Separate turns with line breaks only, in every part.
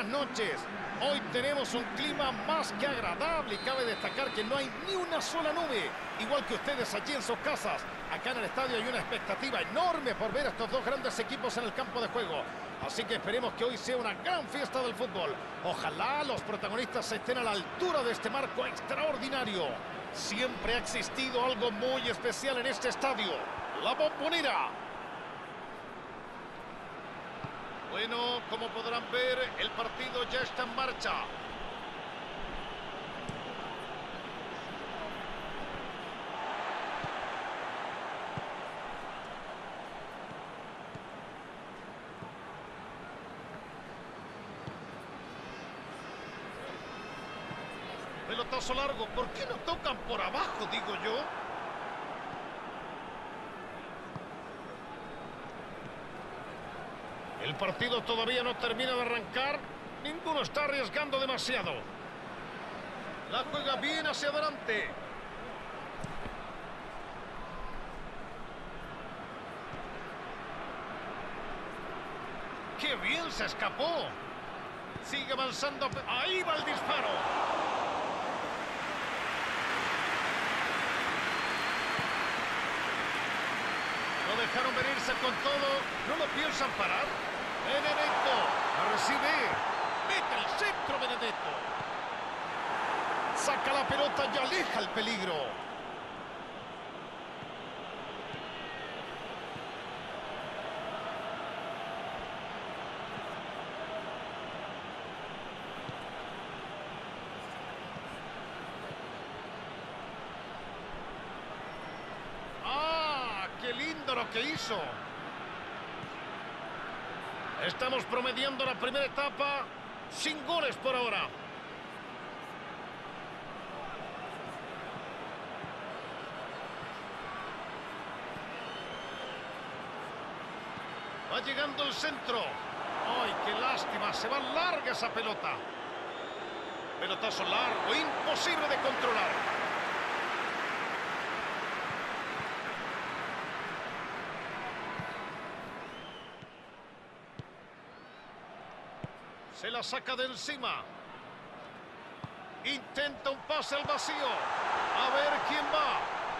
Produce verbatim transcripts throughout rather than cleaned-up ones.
buenas noches. Hoy tenemos un clima más que agradable y cabe destacar que no hay ni una sola nube. Igual que ustedes allí en sus casas. Acá en el estadio hay una expectativa enorme por ver a estos dos grandes equipos en el campo de juego. Así que esperemos que hoy sea una gran fiesta del fútbol. Ojalá los protagonistas estén a la altura de este marco extraordinario. Siempre ha existido algo muy especial en este estadio. La Bombonera. Bueno, como podrán ver, el partido ya está en marcha. Pelotazo largo. ¿Por qué no tocan por abajo, digo yo? El partido todavía no termina de arrancar. Ninguno está arriesgando demasiado. La juega bien hacia adelante. ¡Qué bien se escapó! Sigue avanzando. ¡Ahí va el disparo! Lo dejaron venirse con todo. ¿No lo piensan parar? Benedetto. La recibe. Mete el centro, Benedetto. Saca la pelota y aleja el peligro. ¡Qué lindo lo que hizo! Estamos promediando la primera etapa sin goles por ahora. Va llegando el centro. ¡Ay, qué lástima! Se va larga esa pelota. Pelotazo largo, imposible de controlar. Se la saca de encima. Intenta un pase al vacío. A ver quién va.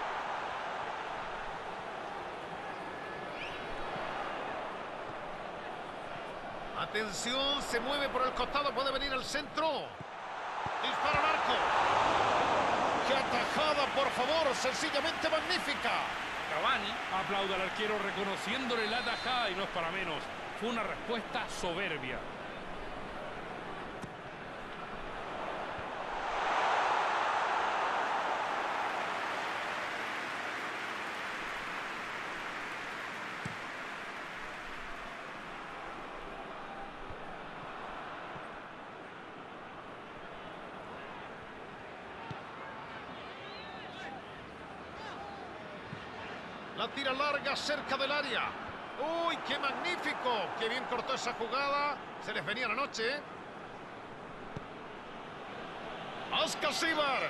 Atención, se mueve por el costado. Puede venir al centro. Dispara al arco. ¡Qué atajada, por favor! Sencillamente magnífica.
Cavani aplaude al arquero reconociéndole la atajada y no es para menos. Fue una respuesta soberbia.
La tira larga cerca del área. ¡Uy, qué magnífico! ¡Qué bien cortó esa jugada! Se les venía la noche, ¿eh? Ascasíbar.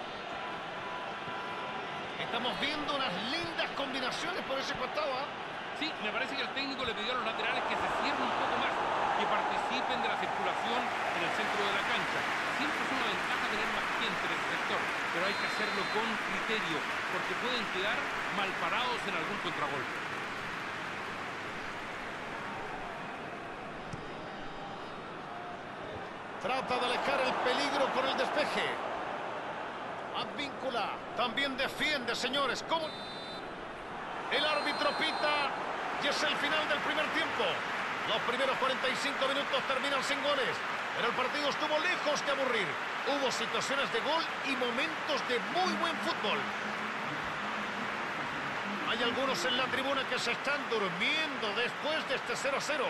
Estamos viendo unas lindas combinaciones por ese costado, ¿eh?
Sí, me parece que el técnico le pidió a los laterales que se cierren un poco más, que participen de la circulación en el centro de la cancha. Siempre es una ventaja tener más gente en el sector, pero hay que hacerlo con criterio, porque pueden quedar mal parados en algún contragolpe.
Trata de alejar el peligro con el despeje. Advíncula. También defiende, señores. ¿Cómo? El árbitro pita y es el final del primer tiempo. Los primeros cuarenta y cinco minutos terminan sin goles, pero el partido estuvo lejos de aburrir. Hubo situaciones de gol y momentos de muy buen fútbol. Hay algunos en la tribuna que se están durmiendo después de este cero a cero.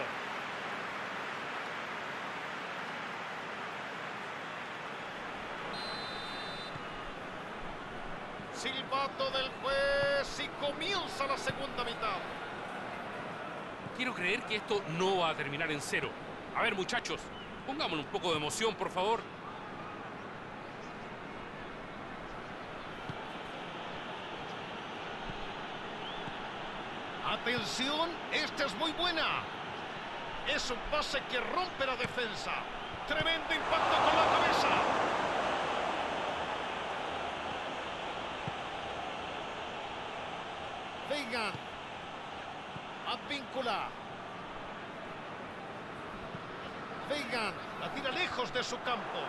Silbato del juez y comienza la segunda mitad.
Quiero creer que esto no va a terminar en cero. A ver, muchachos, pongámosle un poco de emoción, por favor.
Atención, esta es muy buena. Es un pase que rompe la defensa. Tremendo impacto con la cabeza. Veigan. Advíncula. Veigan. La tira lejos de su campo.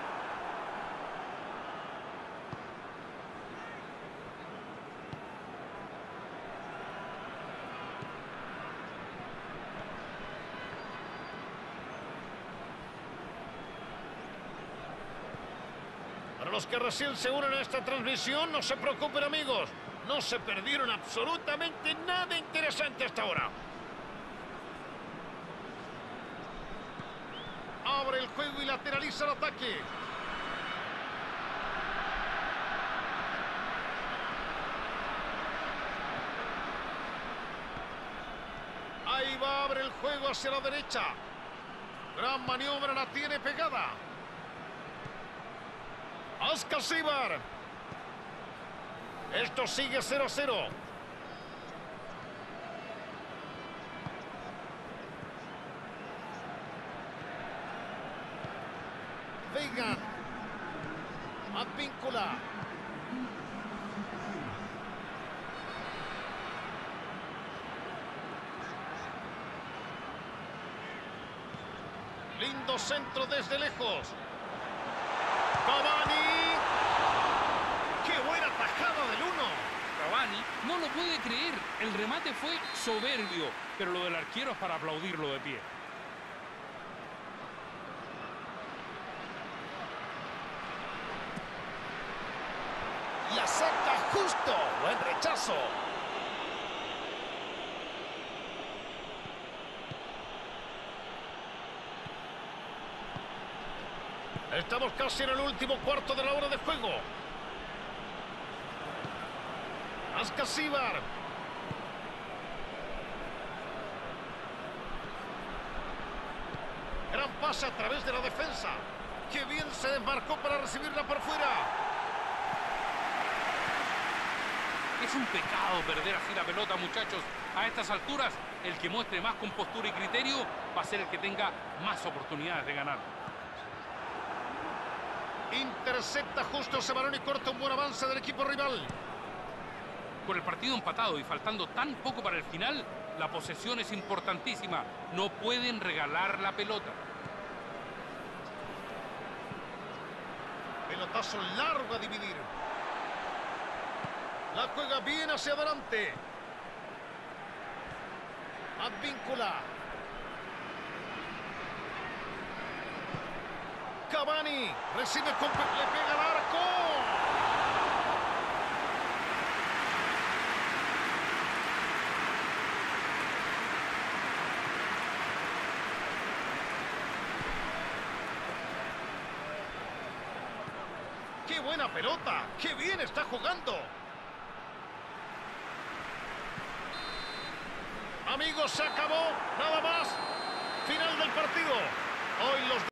Para los que recién se unen a esta transmisión, no se preocupen, amigos. No se perdieron absolutamente nada interesante hasta ahora. Abre el juego y lateraliza el ataque. Ahí va, abre el juego hacia la derecha. Gran maniobra, la tiene pegada. Askasibar. Esto sigue cero a cero. Veigan. Advíncula. Lindo centro desde lejos. Cavani. ¡Qué buena tajada del uno!
Cavani no lo puede creer. El remate fue soberbio, pero lo del arquero es para aplaudirlo de pie.
La saca justo. Buen rechazo. Estamos casi en el último cuarto de la hora de juego. Askasibar. Gran pase a través de la defensa. ¡Qué bien se desmarcó para recibirla por fuera!
Es un pecado perder así la pelota, muchachos. A estas alturas, el que muestre más compostura y criterio va a ser el que tenga más oportunidades de ganar.
Intercepta justo ese balón y corta un buen avance del equipo rival.
Con el partido empatado y faltando tan poco para el final, la posesión es importantísima. No pueden regalar la pelota.
Pelotazo largo a dividir. La juega bien hacia adelante. Advíncula. Cavani. Recibe con... Le pega al arco. ¡Qué buena pelota! ¡Qué bien está jugando! Amigos, se acabó. Nada más. Final del partido. Hoy los